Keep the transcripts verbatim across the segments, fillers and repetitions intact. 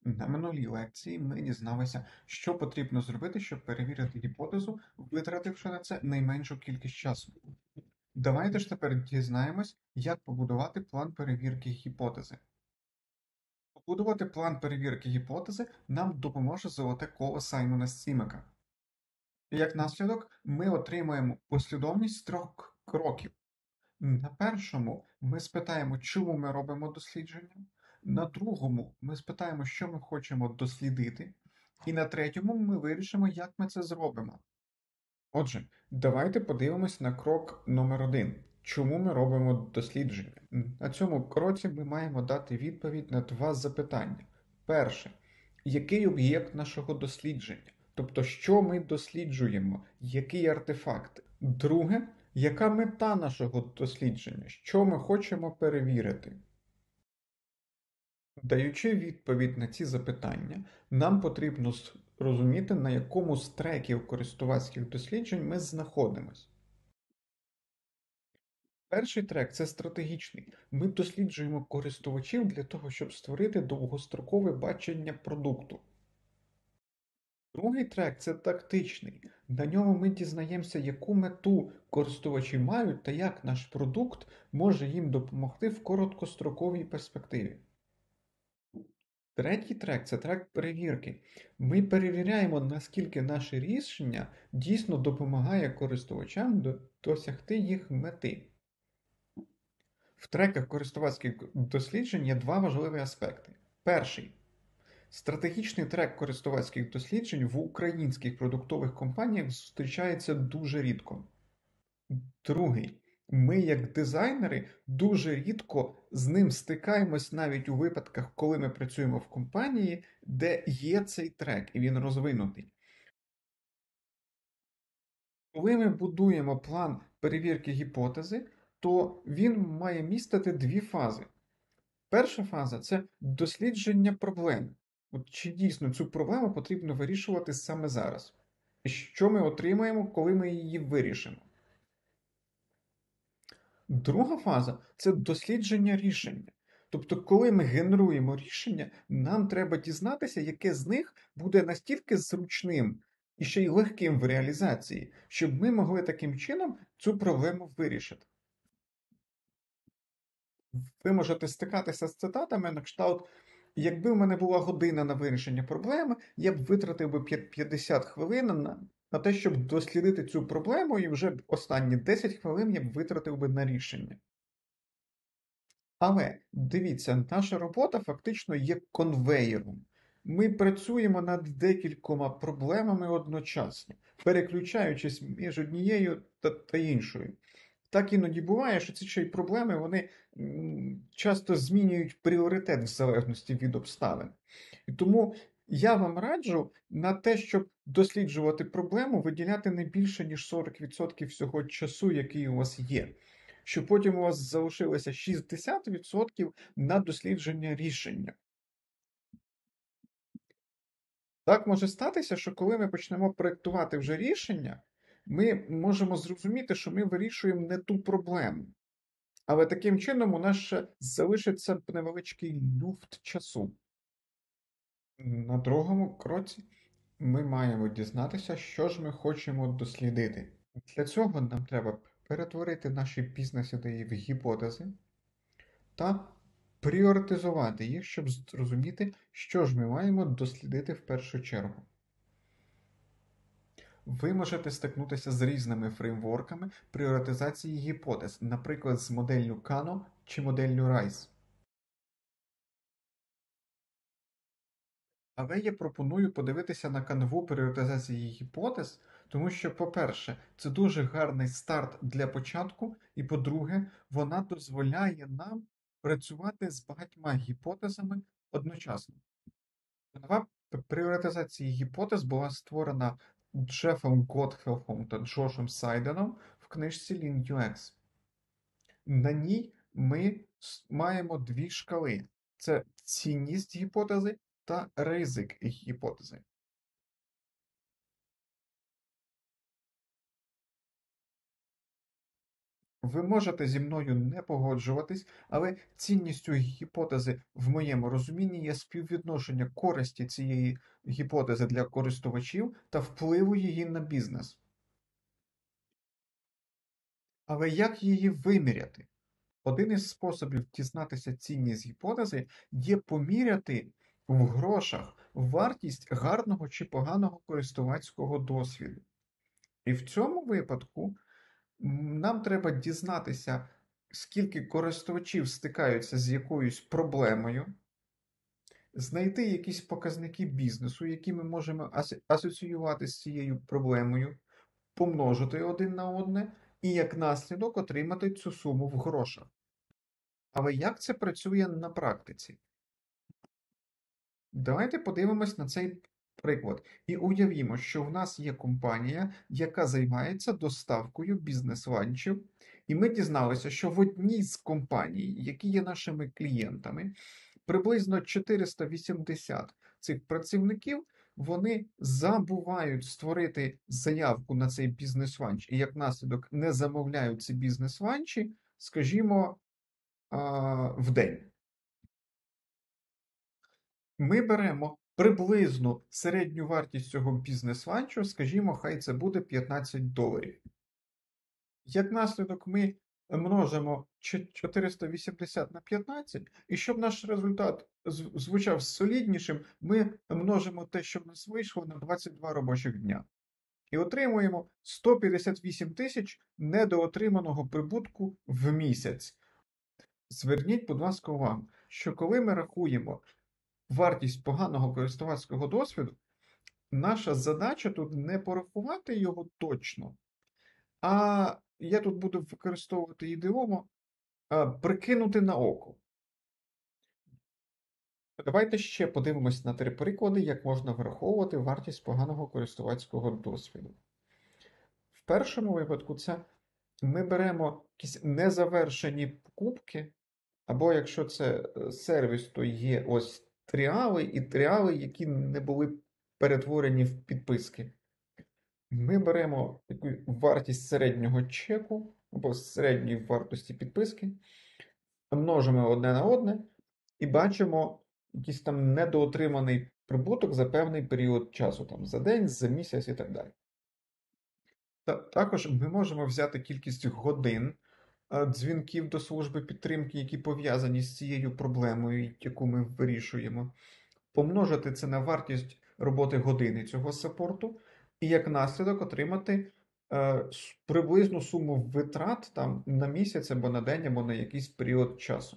На минулій лекції ми дізналися, що потрібно зробити, щоб перевірити гіпотезу, витративши на це найменшу кількість часу. Давайте ж тепер дізнаємось, як побудувати план перевірки гіпотези. Побудувати план перевірки гіпотези нам допоможе золоте коло Саймона Сімека. Як наслідок, ми отримаємо послідовність з трьох кроків. На першому ми спитаємо, чому ми робимо дослідження. На другому ми спитаємо, що ми хочемо дослідити. І на третьому ми вирішимо, як ми це зробимо. Отже, давайте подивимось на крок номер один. Чому ми робимо дослідження? На цьому кроці ми маємо дати відповідь на два запитання. Перше, який об'єкт нашого дослідження? Тобто, що ми досліджуємо, який артефакт? Друге, яка мета нашого дослідження? Що ми хочемо перевірити? Даючи відповідь на ці запитання, нам потрібно розуміти, на якому з треків користувацьких досліджень ми знаходимося. Перший трек – це стратегічний. Ми досліджуємо користувачів для того, щоб створити довгострокове бачення продукту. Другий трек – це тактичний. На ньому ми дізнаємося, яку мету користувачі мають та як наш продукт може їм допомогти в короткостроковій перспективі. Третій трек – це трек перевірки. Ми перевіряємо, наскільки наше рішення дійсно допомагає користувачам досягти їх мети. В треках користувацьких досліджень є два важливі аспекти. Перший – стратегічний трек користувацьких досліджень в українських продуктових компаніях зустрічається дуже рідко. Другий – ми, як дизайнери, дуже рідко з ним стикаємось навіть у випадках, коли ми працюємо в компанії, де є цей трек і він розвинутий. Коли ми будуємо план перевірки гіпотези, то він має містити дві фази. Перша фаза – це дослідження проблеми. От чи дійсно цю проблему потрібно вирішувати саме зараз? І що ми отримаємо, коли ми її вирішимо? Друга фаза – це дослідження рішення. Тобто, коли ми генеруємо рішення, нам треба дізнатися, яке з них буде настільки зручним і ще й легким в реалізації, щоб ми могли таким чином цю проблему вирішити. Ви можете стикатися з цитатами на кшталт «Якби в мене була година на вирішення проблеми, я б витратив би п'ятдесят хвилин на, на те, щоб дослідити цю проблему, і вже останні десять хвилин я б витратив би на рішення». Але, дивіться, наша робота фактично є конвеєром. Ми працюємо над декількома проблемами одночасно, переключаючись між однією та, та іншою. Так іноді буває, що ці ще й проблеми, вони м, часто змінюють пріоритет в залежності від обставин. І тому я вам раджу на те, щоб досліджувати проблему, виділяти не більше, ніж сорок відсотків всього часу, який у вас є. Щоб потім у вас залишилося шістдесят відсотків на дослідження рішення. Так може статися, що коли ми почнемо проєктувати вже рішення, ми можемо зрозуміти, що ми вирішуємо не ту проблему. Але таким чином у нас ще залишиться невеличкий люфт часу. На другому кроці ми маємо дізнатися, що ж ми хочемо дослідити. Для цього нам треба перетворити наші бізнес-ідеї в гіпотези та пріоритизувати їх, щоб зрозуміти, що ж ми маємо дослідити в першу чергу. Ви можете стикнутися з різними фреймворками пріоритизації гіпотез, наприклад, з моделлю Кано чи моделлю райс. Але я пропоную подивитися на канву пріоритизації гіпотез, тому що, по-перше, це дуже гарний старт для початку, і, по-друге, вона дозволяє нам працювати з багатьма гіпотезами одночасно. Канва пріоритизації гіпотез була створена Джефом Готхелфом та Джошем Сайденом в книжці Lean ю екс. На ній ми маємо дві шкали. Це цінність гіпотези та ризик гіпотези. Ви можете зі мною не погоджуватись, але цінністю гіпотези в моєму розумінні є співвідношення користі цієї гіпотези для користувачів та впливу її на бізнес. Але як її виміряти? Один із способів дізнатися цінність гіпотези є поміряти в грошах вартість гарного чи поганого користувацького досвіду. І в цьому випадку нам треба дізнатися, скільки користувачів стикаються з якоюсь проблемою, знайти якісь показники бізнесу, які ми можемо асоціювати з цією проблемою, помножити один на одне і як наслідок отримати цю суму в грошах. Але як це працює на практиці? Давайте подивимось на цей приклад і уявімо, що в нас є компанія, яка займається доставкою бізнес-ланчів, і ми дізналися, що в одній з компаній, які є нашими клієнтами, приблизно чотириста вісімдесят цих працівників, вони забувають створити заявку на цей бізнес-ланч і як наслідок не замовляють ці бізнес-ланчі, скажімо, в день. Ми беремо приблизну середню вартість цього бізнес-ланчу, скажімо, хай це буде п'ятнадцять доларів. Як наслідок ми множимо чотириста вісімдесят на п'ятнадцять, і щоб наш результат звучав соліднішим, ми множимо те, що в нас вийшло, на двадцять два робочих дня. І отримуємо сто п'ятдесят вісім тисяч недоотриманого прибутку в місяць. Зверніть, будь ласка, увагу, що коли ми рахуємо вартість поганого користувацького досвіду, наша задача тут не порахувати його точно, а я тут буду використовувати ідеому прикинути на око. Давайте ще подивимось на три приклади, як можна враховувати вартість поганого користувацького досвіду. В першому випадку це ми беремо якісь незавершені покупки, або якщо це сервіс, то є ось тріали і тріали, які не були перетворені в підписки. Ми беремо таку вартість середнього чеку або середньої вартості підписки, множимо одне на одне і бачимо якийсь там недоотриманий прибуток за певний період часу, там за день, за місяць і так далі. Та, також ми можемо взяти кількість годин дзвінків до служби підтримки, які пов'язані з цією проблемою, яку ми вирішуємо, помножити це на вартість роботи години цього саппорту, і як наслідок отримати е, приблизну суму витрат там, на місяць або на день, або на якийсь період часу.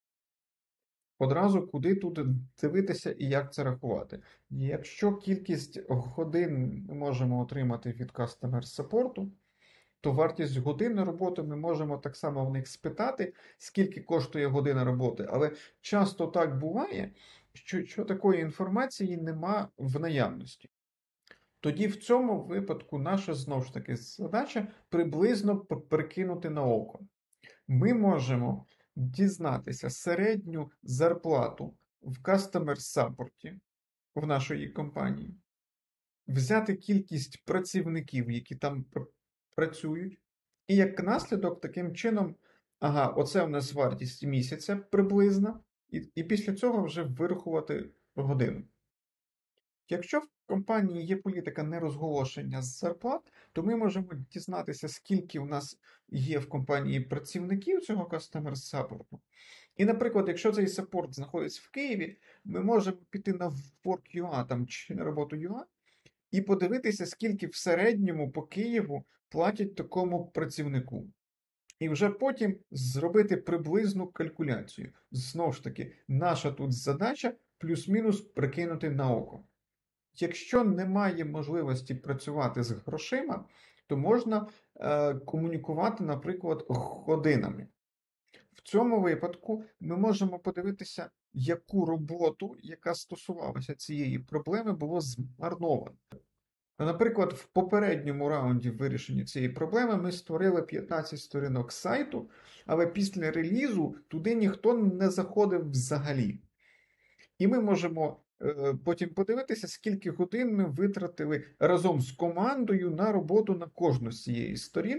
Одразу куди тут дивитися і як це рахувати. Якщо кількість годин ми можемо отримати від Customer Support, то вартість години роботи ми можемо так само в них спитати, скільки коштує година роботи. Але часто так буває, що, що такої інформації нема в наявності. Тоді в цьому випадку наша, знову ж таки, задача приблизно прикинути на око. Ми можемо дізнатися середню зарплату в Customer Support в нашої компанії, взяти кількість працівників, які там працюють, і як наслідок таким чином, ага, оце у нас вартість місяця приблизна, і, і після цього вже вирахувати годину. Якщо в компанії є політика нерозголошення з зарплат, то ми можемо дізнатися, скільки у нас є в компанії працівників цього Customer Support. І, наприклад, якщо цей саппорт знаходиться в Києві, ми можемо піти на Work.ua там, чи на роботу.ua і подивитися, скільки в середньому по Києву платять такому працівнику. І вже потім зробити приблизну калькуляцію. Знову ж таки, наша тут задача плюс-мінус прикинути на око. Якщо немає можливості працювати з грошима, то можна е, комунікувати, наприклад, годинами. В цьому випадку ми можемо подивитися, яку роботу, яка стосувалася цієї проблеми, було змарновано. Наприклад, в попередньому раунді вирішення цієї проблеми ми створили п'ятнадцять сторінок сайту, але після релізу туди ніхто не заходив взагалі. І ми можемо е, потім подивитися, скільки годин ми витратили разом з командою на роботу на кожну з цієї сторінки.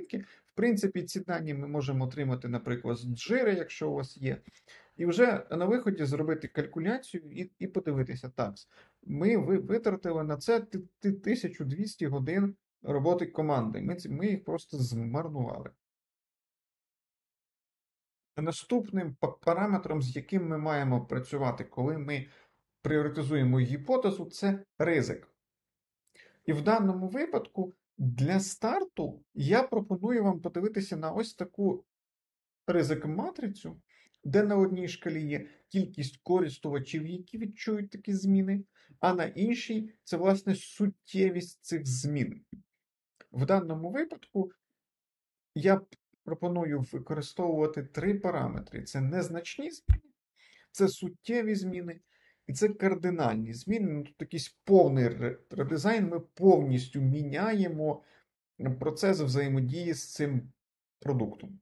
В принципі, ці дані ми можемо отримати, наприклад, з джири, якщо у вас є. І вже на виході зробити калькуляцію і і подивитися, так, ми ви витратили на це тисячу двісті годин роботи команди. Ми, ми їх просто змарнували. Наступним параметром, з яким ми маємо працювати, коли ми пріоритизуємо гіпотезу, це ризик. І в даному випадку для старту я пропоную вам подивитися на ось таку ризик-матрицю, де на одній шкалі є кількість користувачів, які відчують такі зміни, а на іншій це, власне, суттєвість цих змін. В даному випадку я пропоную використовувати три параметри. Це незначні зміни, це суттєві зміни і це кардинальні зміни. Ну, тут якийсь повний редизайн, ми повністю міняємо процес взаємодії з цим продуктом.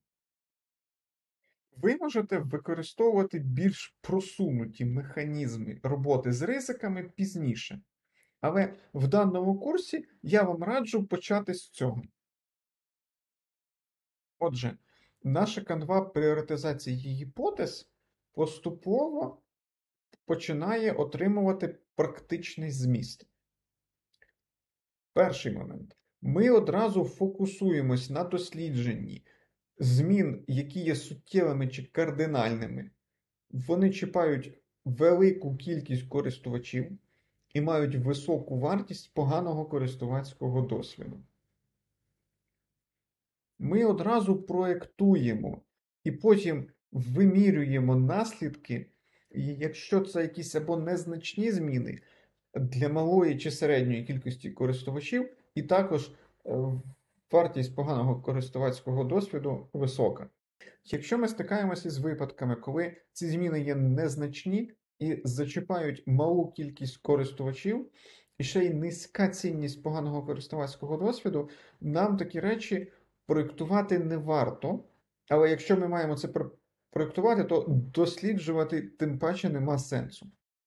Ви можете використовувати більш просунуті механізми роботи з ризиками пізніше. Але в даному курсі я вам раджу почати з цього. Отже, наша канва пріоритизації гіпотез поступово починає отримувати практичний зміст. Перший момент. Ми одразу фокусуємось на дослідженні змін, які є суттєвими чи кардинальними. Вони чіпають велику кількість користувачів і мають високу вартість поганого користувацького досвіду. Ми одразу проєктуємо і потім вимірюємо наслідки, якщо це якісь або незначні зміни для малої чи середньої кількості користувачів, і також вартість поганого користувацького досвіду висока. Якщо ми стикаємося з випадками, коли ці зміни є незначні і зачіпають малу кількість користувачів, і ще й низька цінність поганого користувацького досвіду, нам такі речі проєктувати не варто. Але якщо ми маємо це проєктувати, то досліджувати тим паче нема сенсу.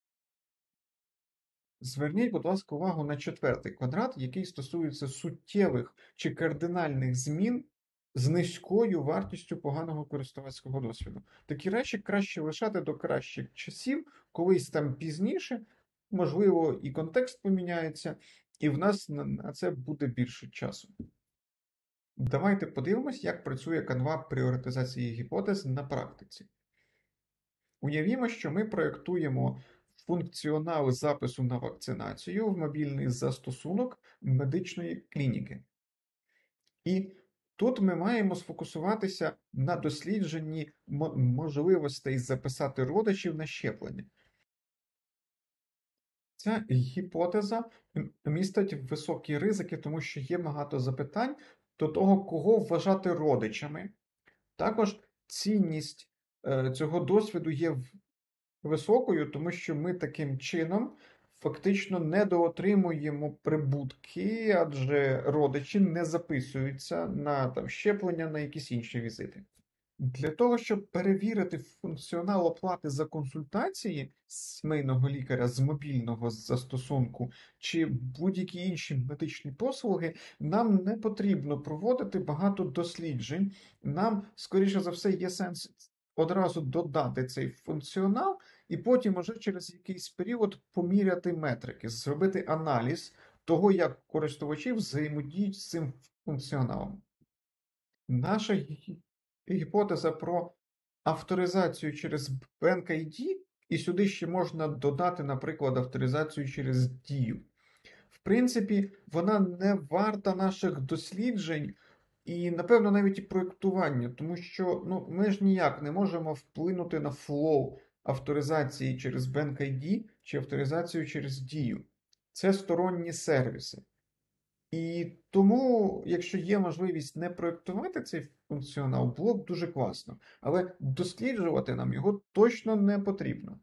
Зверніть, будь ласка, увагу на четвертий квадрат, який стосується суттєвих чи кардинальних змін з низькою вартістю поганого користувацького досвіду. Такі речі краще лишати до кращих часів, колись там пізніше, можливо, і контекст поміняється, і в нас на це буде більше часу. Давайте подивимось, як працює канва пріоритизації гіпотез на практиці. Уявімо, що ми проєктуємо функціонал запису на вакцинацію в мобільний застосунок медичної клініки. І тут ми маємо сфокусуватися на дослідженні можливостей записати родичів на щеплення. Ця гіпотеза містить високі ризики, тому що є багато запитань до того, кого вважати родичами. Також цінність цього досвіду є високою, тому що ми таким чином фактично недоотримуємо прибутки, адже родичі не записуються на там, щеплення, на якісь інші візити. Для того, щоб перевірити функціонал оплати за консультації сімейного лікаря з мобільного застосунку чи будь-які інші медичні послуги, нам не потрібно проводити багато досліджень. Нам, скоріше за все, є сенс одразу додати цей функціонал і потім уже через якийсь період поміряти метрики, зробити аналіз того, як користувачі взаємодіють з цим функціоналом. Наша гіпотеза про авторизацію через Bank ай ді, і сюди ще можна додати, наприклад, авторизацію через Дію. В принципі, вона не варта наших досліджень і, напевно, навіть і проєктування, тому що ну, ми ж ніяк не можемо вплинути на флоу авторизації через Bank ай ді чи авторизацію через Дію. Це сторонні сервіси. І тому, якщо є можливість не проєктувати цей функціонал, було б дуже класно. Але досліджувати нам його точно не потрібно.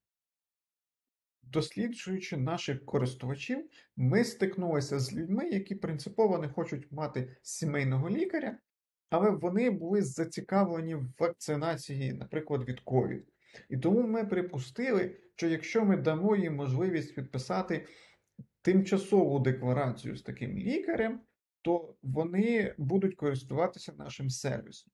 Досліджуючи наших користувачів, ми стикнулися з людьми, які принципово не хочуть мати сімейного лікаря, але вони були зацікавлені в вакцинації, наприклад, від ковід. І тому ми припустили, що якщо ми дамо їм можливість підписати тимчасову декларацію з таким лікарем, то вони будуть користуватися нашим сервісом.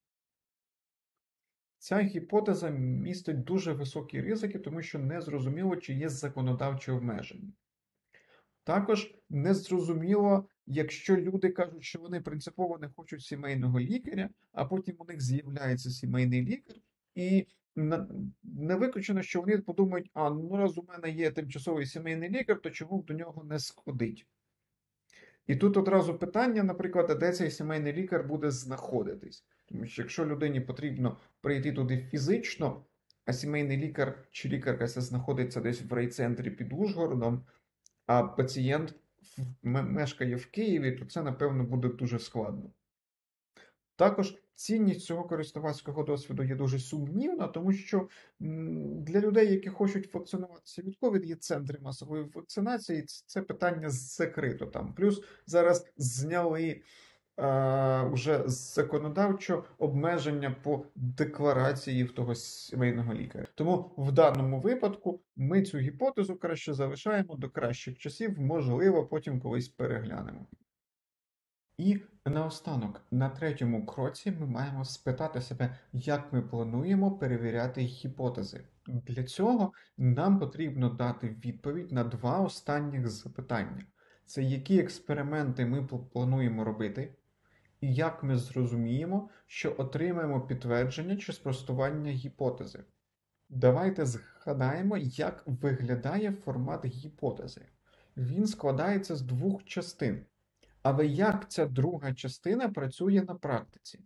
Ця гіпотеза містить дуже високі ризики, тому що незрозуміло, чи є законодавчі обмеження. Також незрозуміло, якщо люди кажуть, що вони принципово не хочуть сімейного лікаря, а потім у них з'являється сімейний лікар, і не виключено, що вони подумають, а ну раз у мене є тимчасовий сімейний лікар, то чому б до нього не сходить? І тут одразу питання, наприклад, де цей сімейний лікар буде знаходитись. Тому що якщо людині потрібно прийти туди фізично, а сімейний лікар чи лікарка це знаходиться десь в райцентрі під Ужгородом, а пацієнт мешкає в Києві, то це, напевно, буде дуже складно. Також цінність цього користувацького досвіду є дуже сумнівна, тому що для людей, які хочуть вакцинуватися від ковід, є центри масової вакцинації, це питання закрито там. Плюс зараз зняли а, вже законодавчо обмеження по декларації в того сімейного лікаря. Тому в даному випадку ми цю гіпотезу краще залишаємо до кращих часів, можливо, потім колись переглянемо. І наостанок, на третьому кроці ми маємо спитати себе, як ми плануємо перевіряти гіпотези. Для цього нам потрібно дати відповідь на два останніх запитання. Це які експерименти ми плануємо робити, і як ми зрозуміємо, що отримаємо підтвердження чи спростування гіпотези. Давайте згадаємо, як виглядає формат гіпотези. Він складається з двох частин. Але як ця друга частина працює на практиці?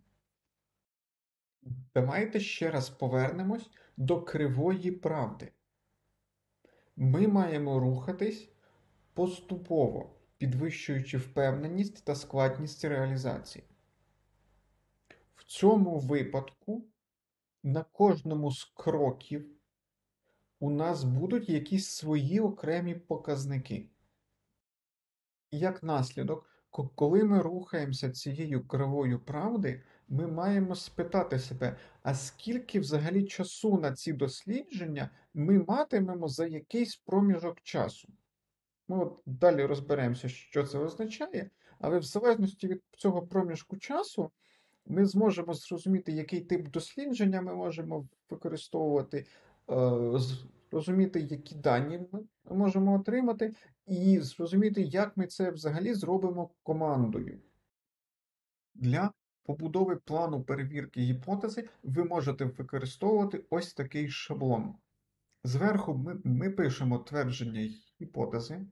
Давайте ще раз повернемось до кривої правди. Ми маємо рухатись поступово, підвищуючи впевненість та складність реалізації. В цьому випадку на кожному з кроків у нас будуть якісь свої окремі показники. Як наслідок, коли ми рухаємося цією кривою правди, ми маємо спитати себе, а скільки взагалі часу на ці дослідження ми матимемо за якийсь проміжок часу? Ми от далі розберемося, що це означає, але в залежності від цього проміжку часу ми зможемо зрозуміти, який тип дослідження ми можемо використовувати, зрозуміти, які дані ми можемо отримати, і зрозуміти, як ми це взагалі зробимо командою. Для побудови плану перевірки гіпотези ви можете використовувати ось такий шаблон. Зверху ми, ми пишемо твердження гіпотези,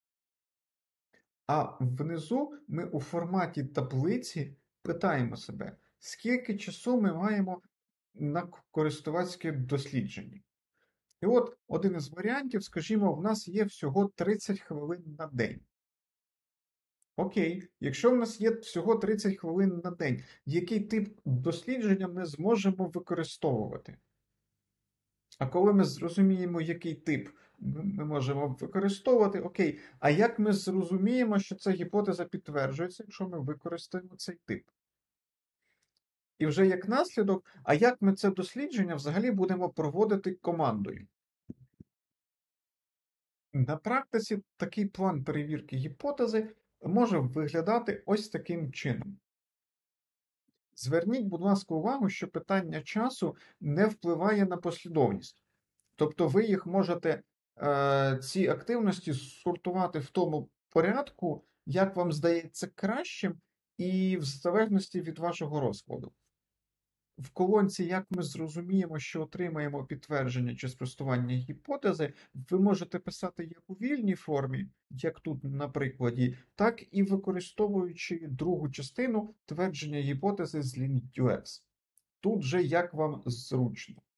а внизу ми у форматі таблиці питаємо себе, скільки часу ми маємо на користувацьке дослідження. І от один із варіантів, скажімо, в нас є всього тридцять хвилин на день. Окей, якщо в нас є всього тридцять хвилин на день, який тип дослідження ми зможемо використовувати? А коли ми зрозуміємо, який тип ми можемо використовувати, окей, а як ми зрозуміємо, що ця гіпотеза підтверджується, якщо ми використаємо цей тип? І вже як наслідок, а як ми це дослідження взагалі будемо проводити командою? На практиці такий план перевірки гіпотези може виглядати ось таким чином. Зверніть, будь ласка, увагу, що питання часу не впливає на послідовність. Тобто ви їх можете, е, ці активності сортувати в тому порядку, як вам здається кращим, і в залежності від вашого розкладу. В колонці «Як ми зрозуміємо, що отримаємо підтвердження чи спростування гіпотези», ви можете писати як у вільній формі, як тут на прикладі, так і використовуючи другу частину твердження гіпотези з LinuxUX. Тут же як вам зручно.